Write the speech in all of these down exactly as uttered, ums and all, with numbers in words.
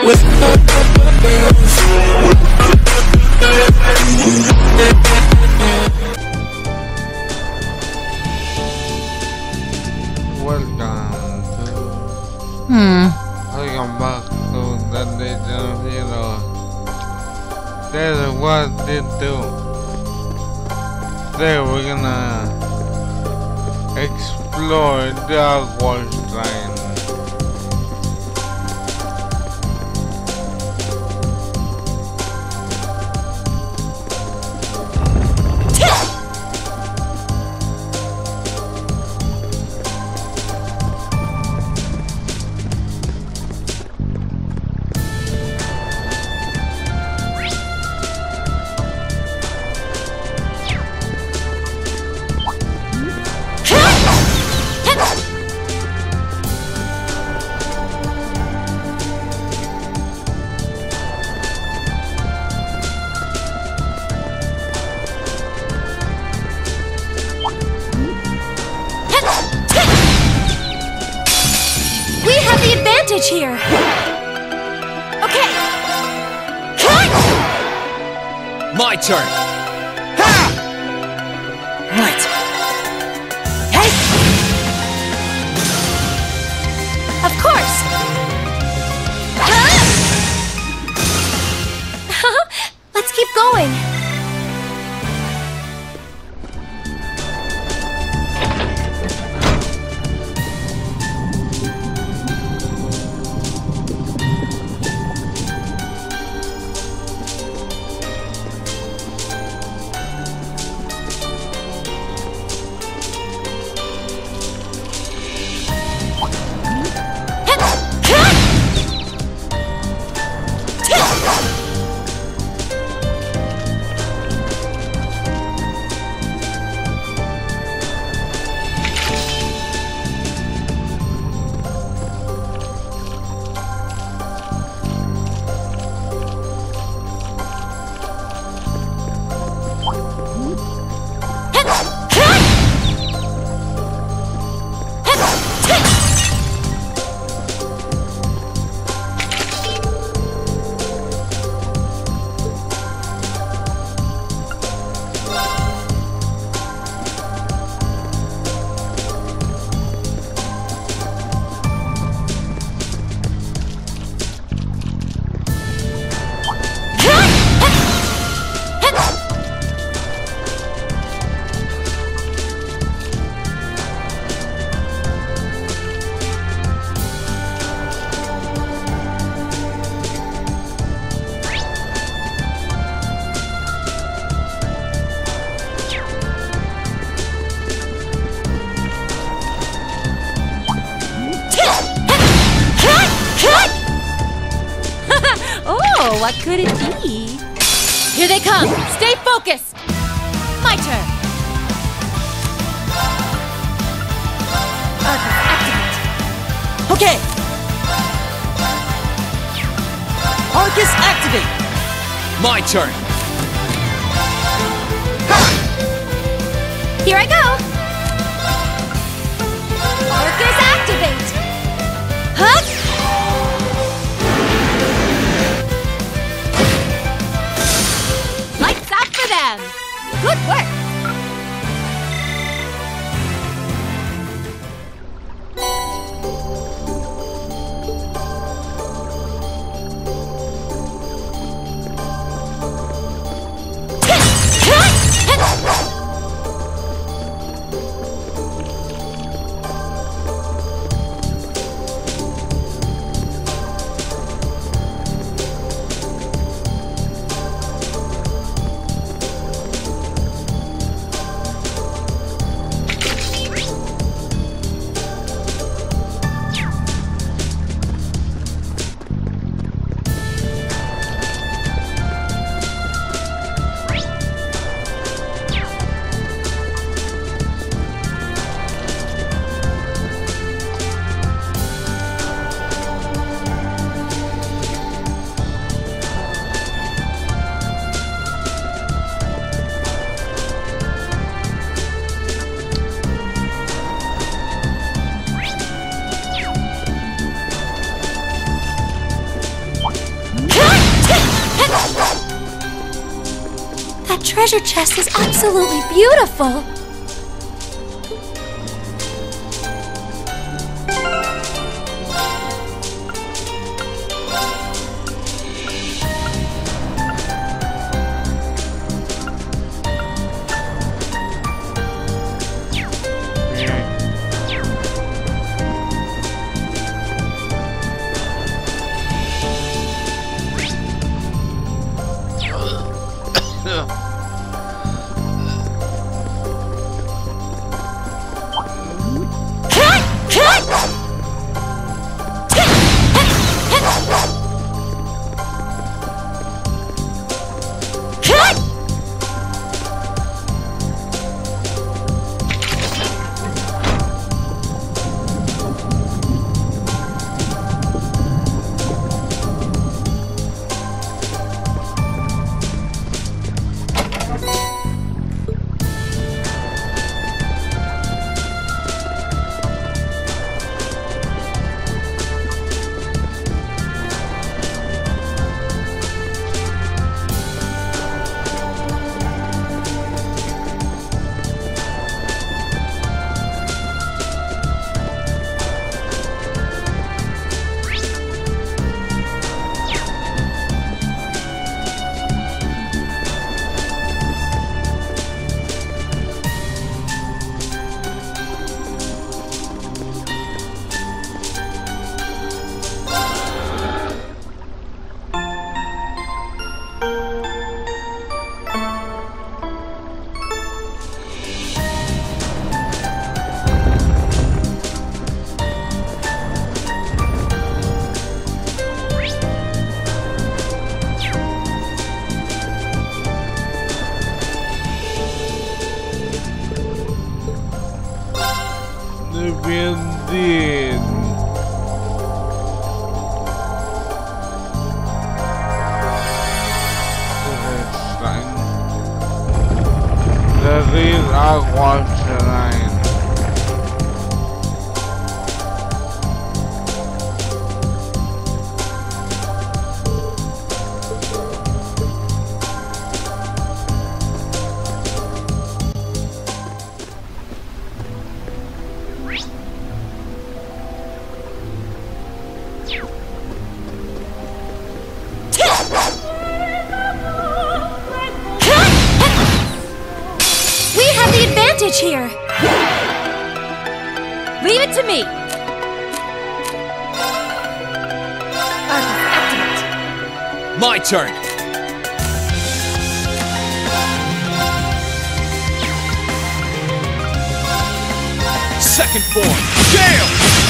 Welcome to Hmm. Welcome back to the Legend of Heroes. That is what they do. Today we're gonna explore the Aqua Shrine. Here. Okay. My turn. Ha! Right. Hey. Of course. Huh? Let's keep going. What could it be? Here they come! Stay focused! My turn! Arcus, activate! Okay! Arcus, activate! My turn! Ha! Here I go! Arcus, activate! Huh? Good work! treasure chest is absolutely beautiful. Indeed. There is aqua terrain. Here. Leave it to me. Arcus, activate. My turn. Second form. Gale!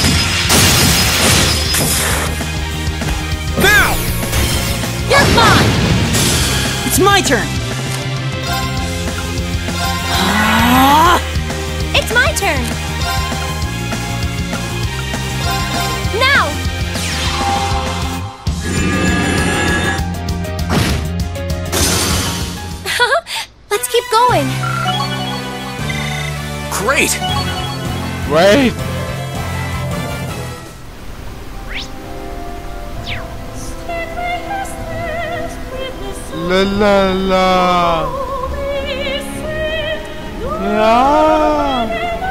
Now! You're mine! It's my turn. It's my turn! Now! Let's keep going! Great! Wait! La la la! Yeah.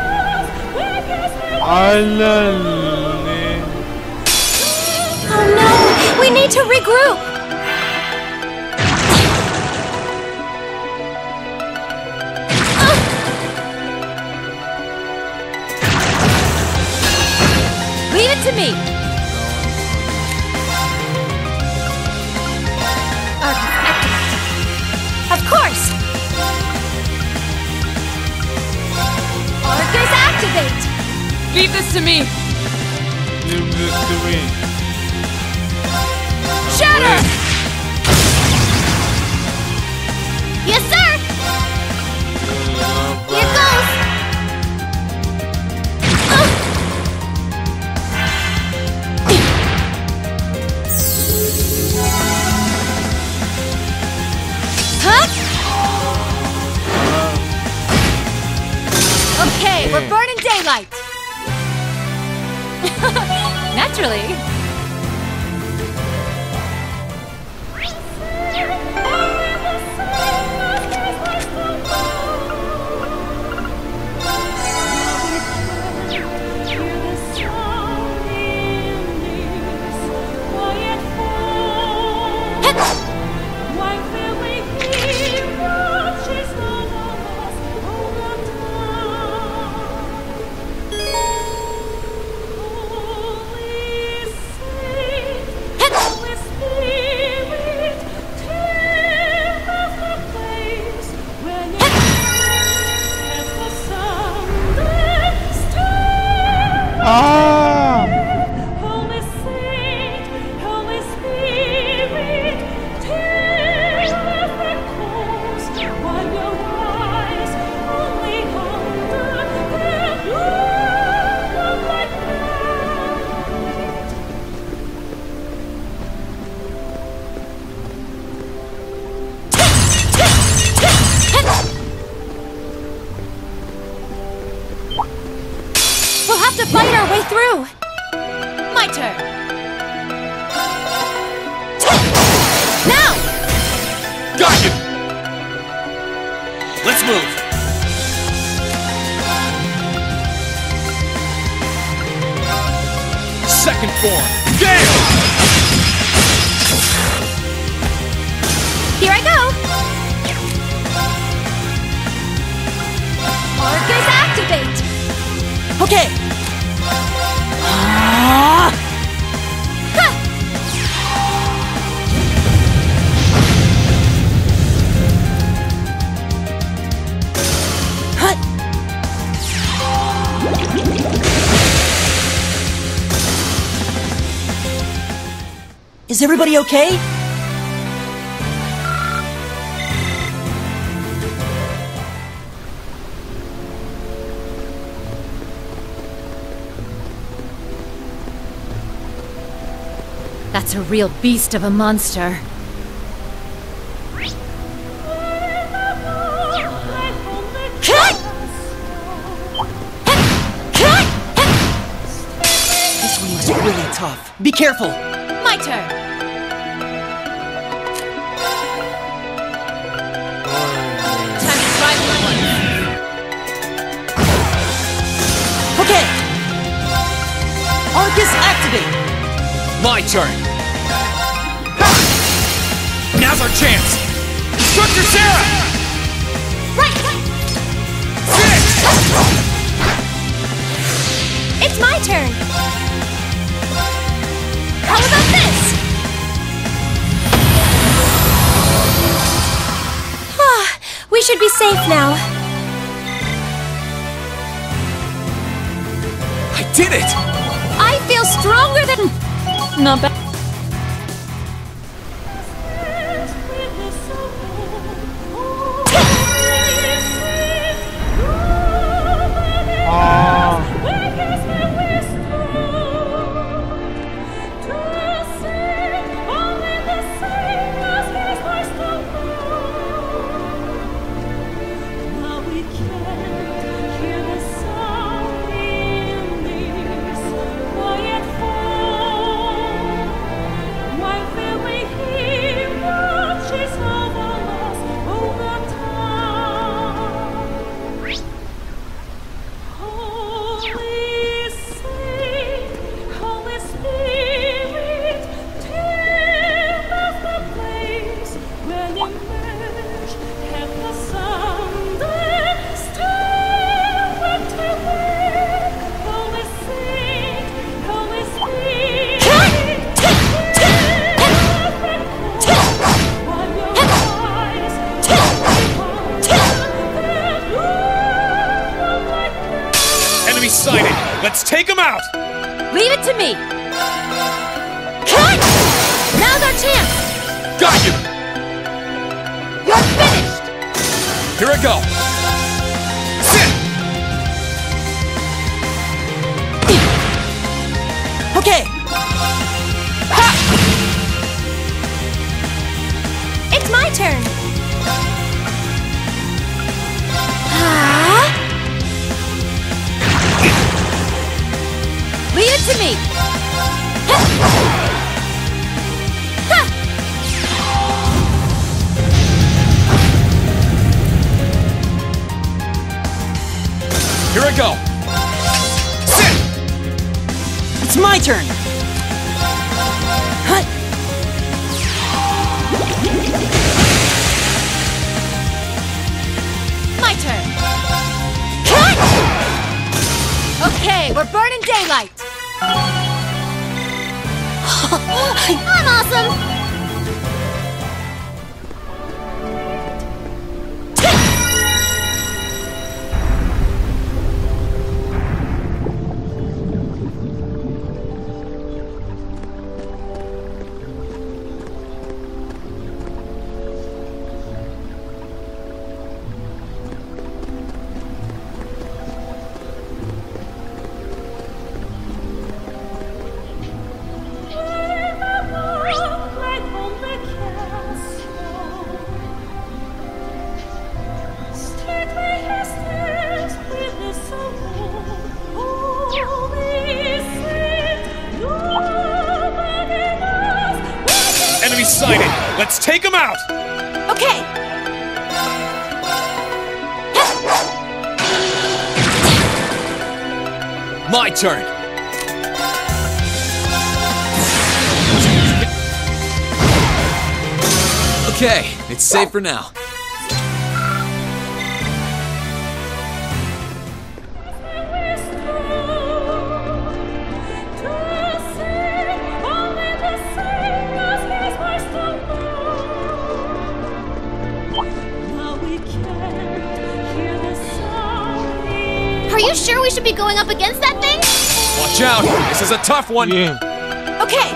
Island. Oh no! We need to regroup! Uh. Leave it to me! Arcus, of course! Arcus, activate! Leave this to me! Leave this to me. Shatter! Yes, sir! Here goes! Uh. Huh? Okay, we're burning daylight! Naturally. My turn! Now! Got you! Let's move! Second form, Gale! Here I go! Arcus activate! Okay! Ah! Is everybody okay? That's a real beast of a monster. This one looks really tough. Be careful! My turn! Time to try one. Okay! Arcus activate! My turn! Ha! Now's our chance! Instructor Sarah! Right! Six! It's my turn! How about this? Ah, we should be safe now. I did it! I feel stronger than... Not bad. Sighted. Let's take him out! Leave it to me! Cut! Now's our chance! Got you! You're finished! Here I go! Sit! Okay! Ha! It's my turn! Ah! Leave it to me! Ha! Ha! Here I go! Sit! It's my turn! Huh? My turn! Cut! Okay, we're burning daylight! I'm awesome! excited! Let's take him out! Okay! My turn! Okay, it's safe for now. Are you sure we should be going up against that thing? Watch out! This is a tough one! Yeah. Okay!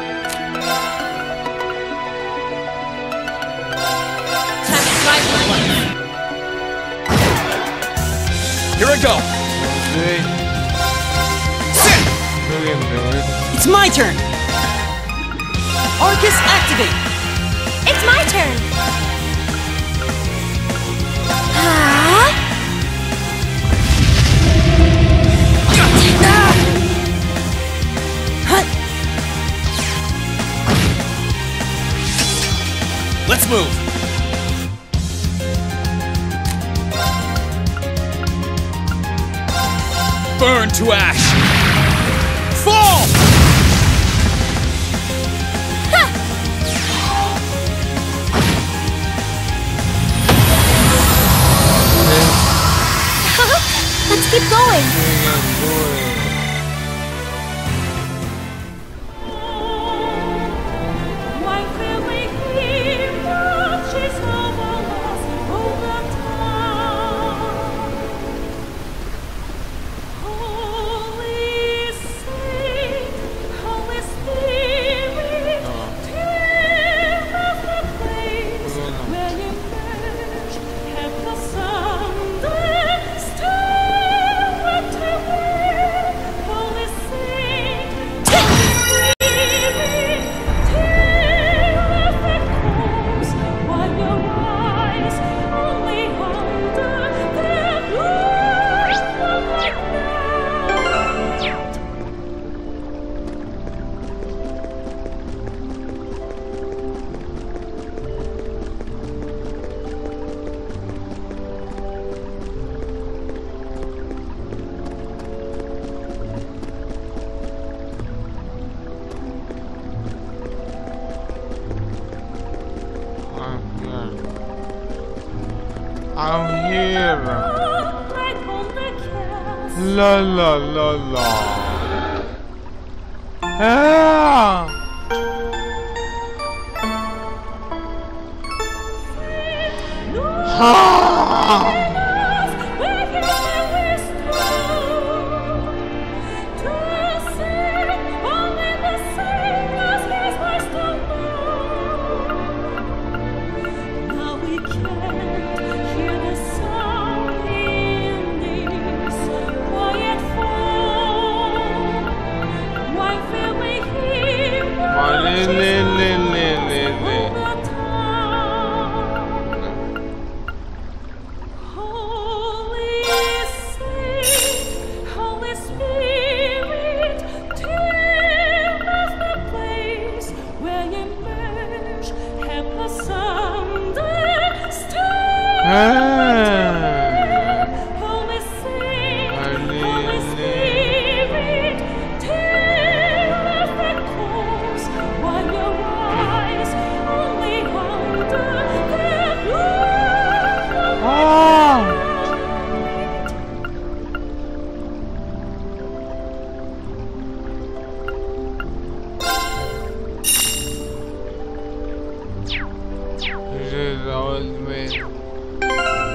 Time to try one. Here I go! See? Sit! We can do it. It's my turn! Arcus activate! It's my turn! Huh? Let's move! Burn to ash! Fall! Let's keep going! We can do it. I'm here. La la la la. Ah. Ah. Le, le, le, le, le, le. This is always me.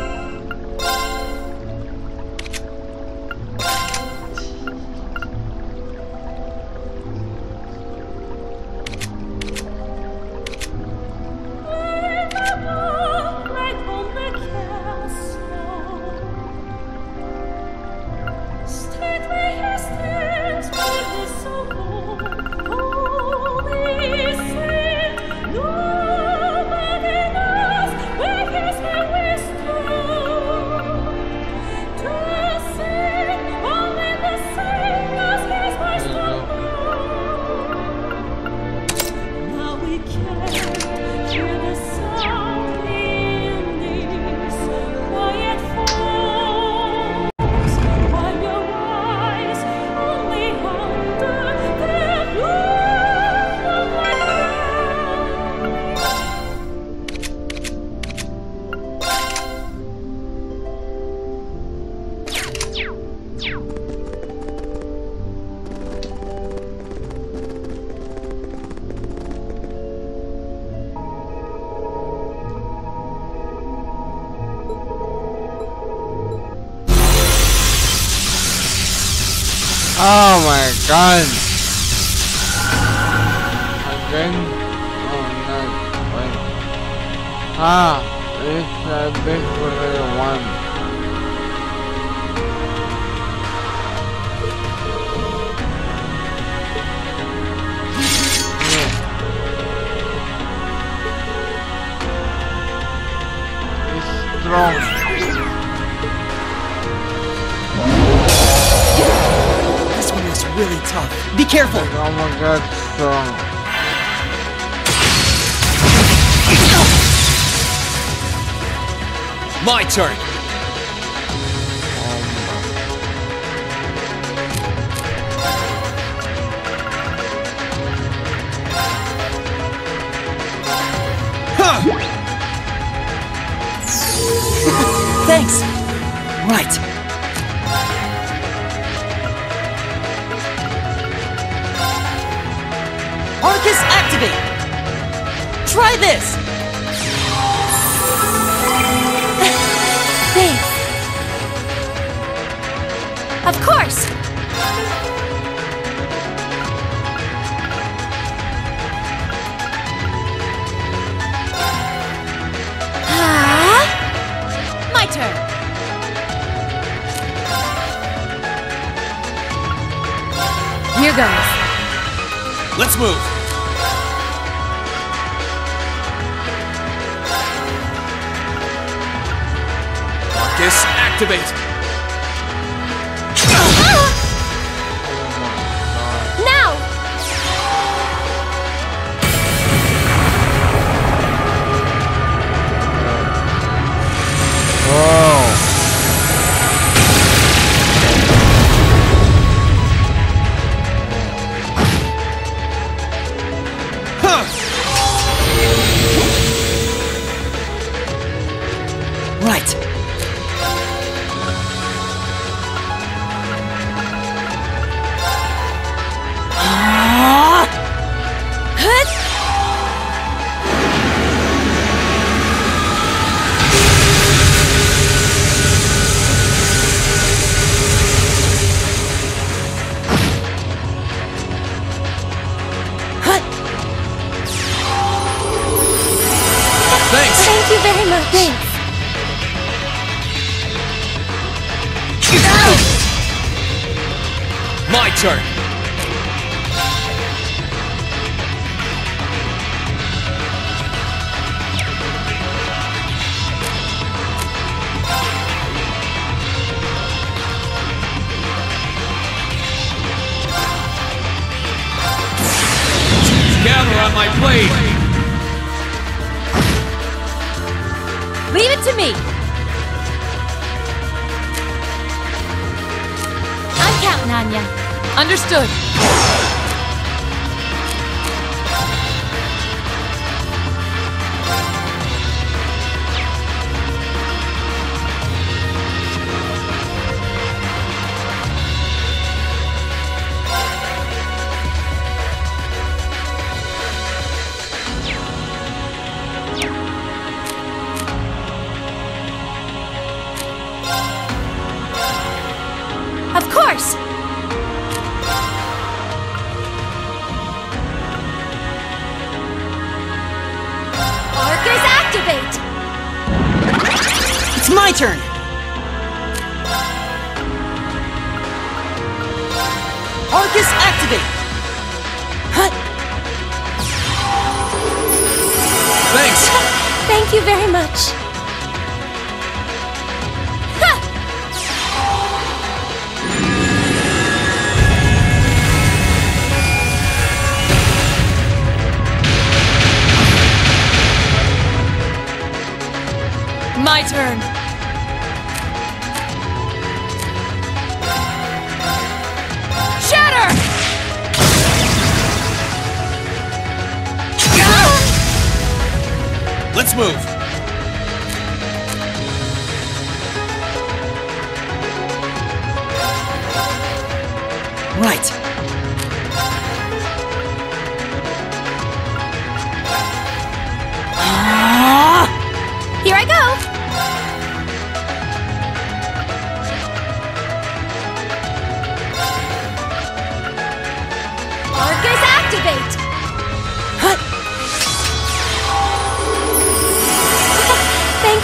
Oh my god! Again? Oh no, wait. Ah, it's a big little one. Yeah. It's strong. Really tough. Be careful. Oh my god, strong. My turn. Huh. Thanks. Right. Arcus activate! Try this! Thanks. Of course. Ah, my turn. Here goes. Let's move. Arcus activate. Now. Whoa! Huh. Right. Ah! Hut. Hut. Thanks. Thank you very much. Thanks. My turn. Gather on my blade. Leave it to me. I'm counting on ya. Understood. Of course. Arcus activate. It's my turn. Arcus activate. Hut. Thanks. Thank you very much. Ha! My turn. Shatter! Let's move. Right. Ah! Here I go.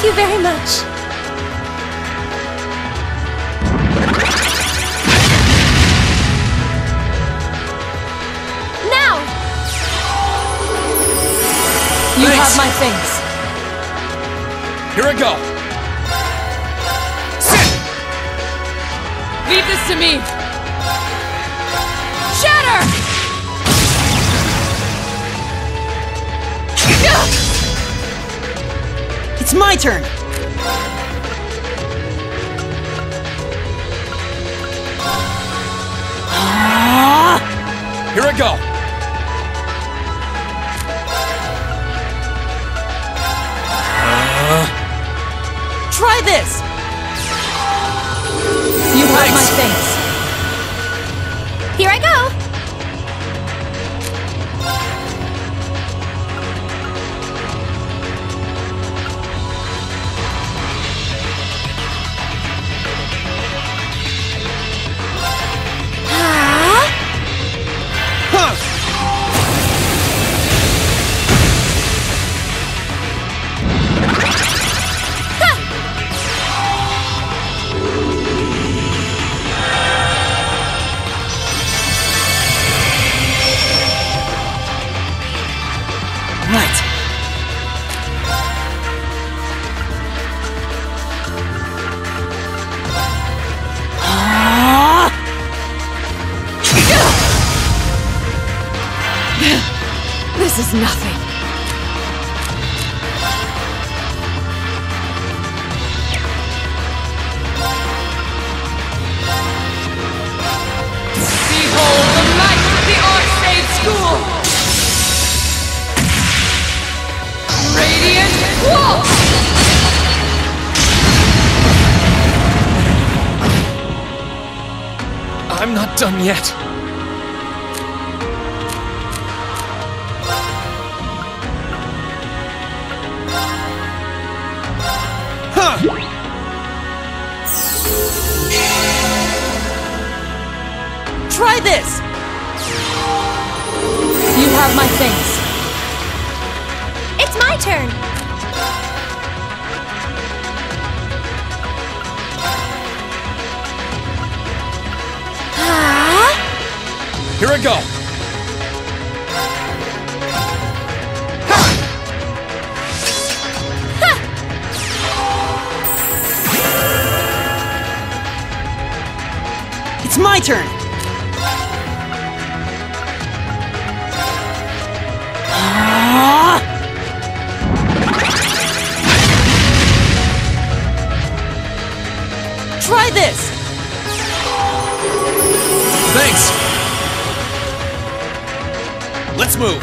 you very much. Now! You Thanks. have my things. Here I go. Sit! Leave this to me. Shatter! It's my turn! Here I go. Try this! You have my Thanks. things. Here I go! Right. This is nothing. Behold the might of the Arcade School! Radiant Wolf! I'm not done yet. Try this! You have my things. It's my turn! Ah? Here I go. It's my turn! Try this! Thanks. Let's move.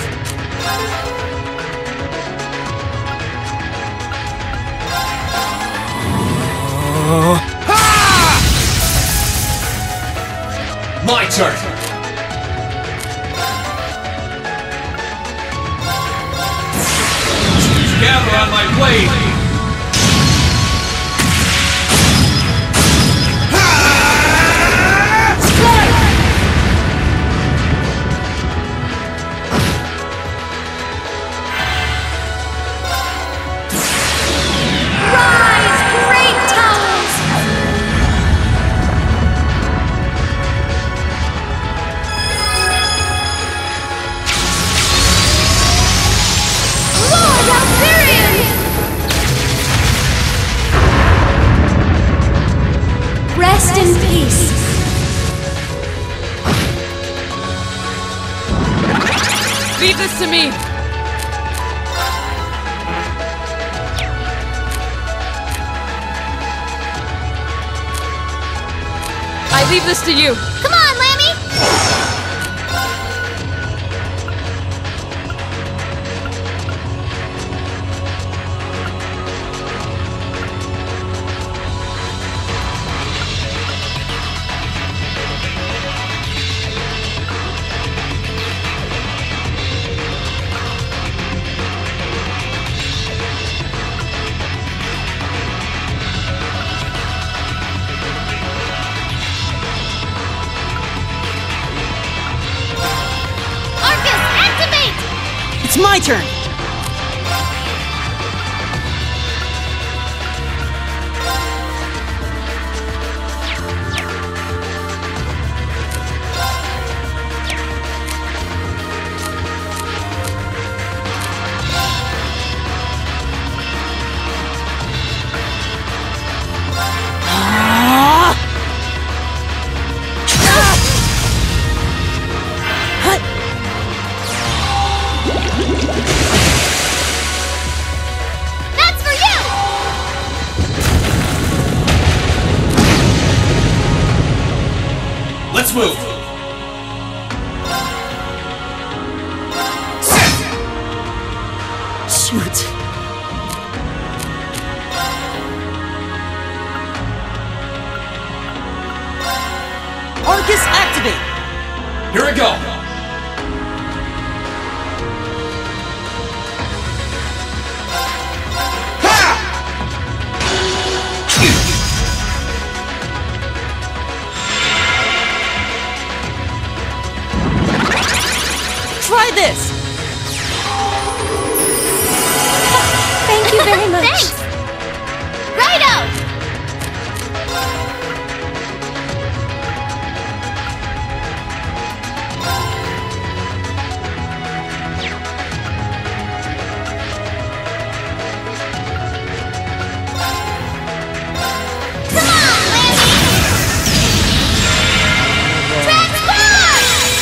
My turn. Gather on my blade. Rise, great towers! Lord Altharion! Rest in peace. Leave this to me! I leave this to you! Come on, Lammy! It's my turn! move. Shoot. Arcus activate! Here we go. Try this! Thank you very much. Thanks! Righto! Come on, Landy! Transform!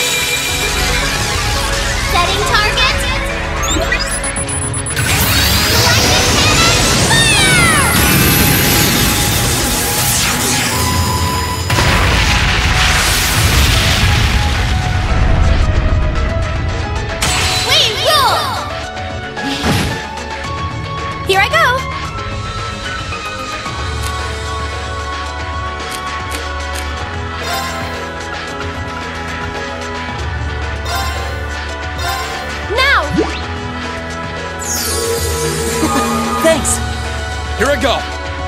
Setting target! Lightning cannon! Fire! We rule! Here I go! Now! Thanks! Here I go.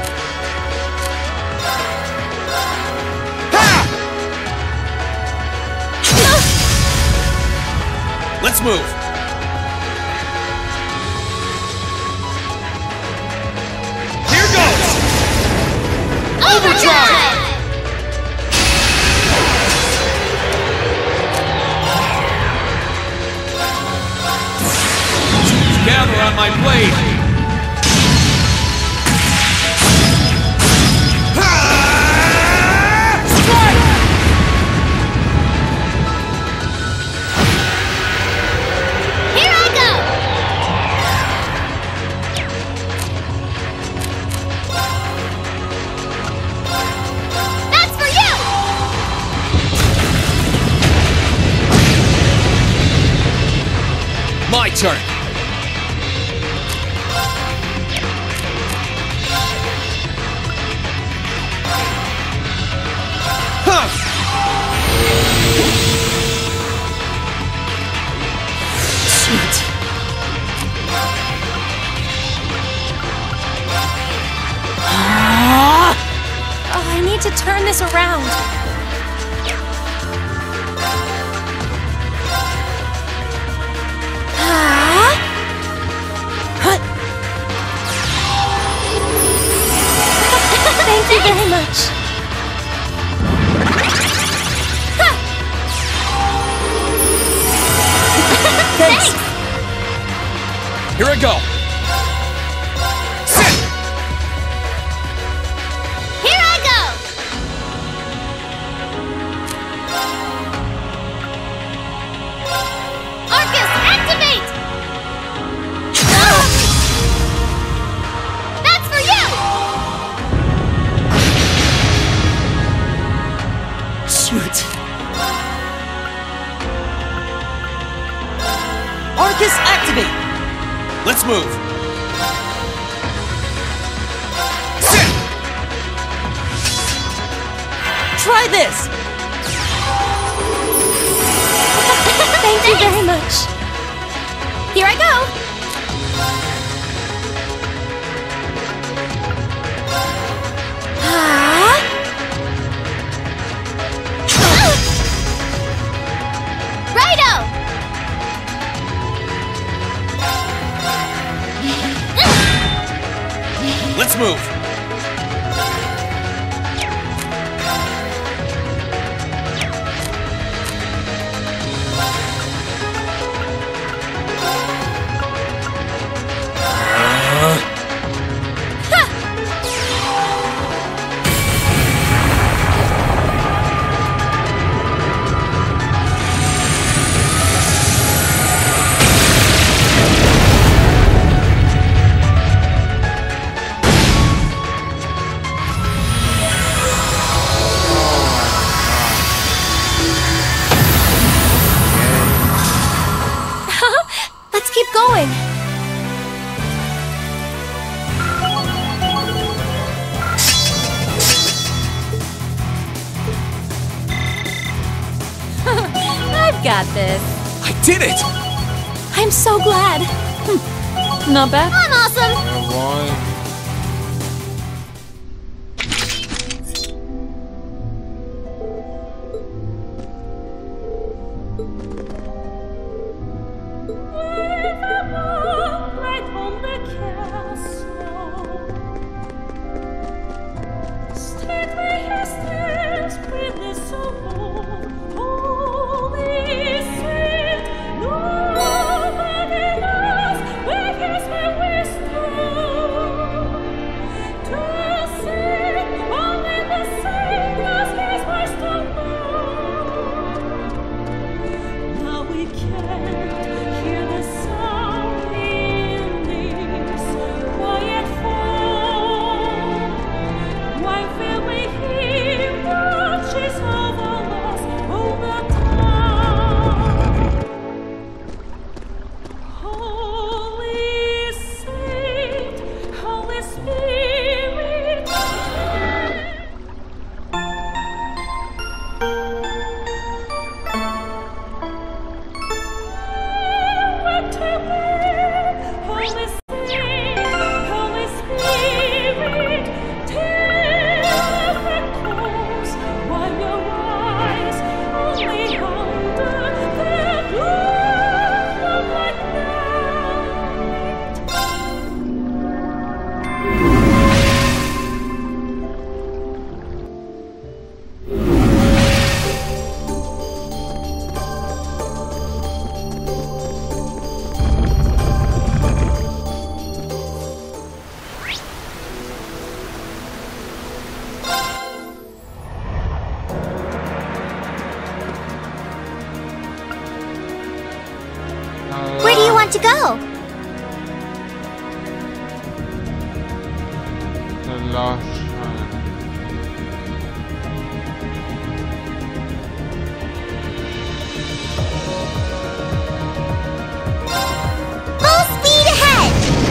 Let's move. Here goes. Overdrive! Gather on my blade. Here I go! That's for you! My turn. Huh. Shoot. Oh, I need to turn this around. Ah! Hut. Thank you very much. Thanks! Here I go. Sit. Here I go! Arcus, activate! That's for you! Shoot. Arcus activate! Let's move. Sit. Try this! Thank you very much. Here I go! Ah! Righto! Let's move. Let's keep going. I've got this. I did it! I'm so glad. Hm. Not bad. I'm awesome. Oh boy. Where do you want to go? The lost shrine. Full speed ahead!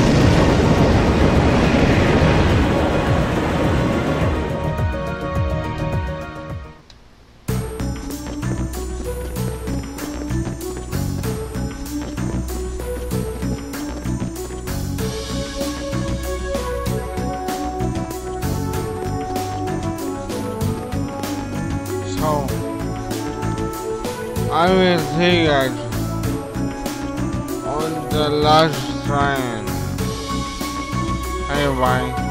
So, I will see you on the last shrine. Bye bye.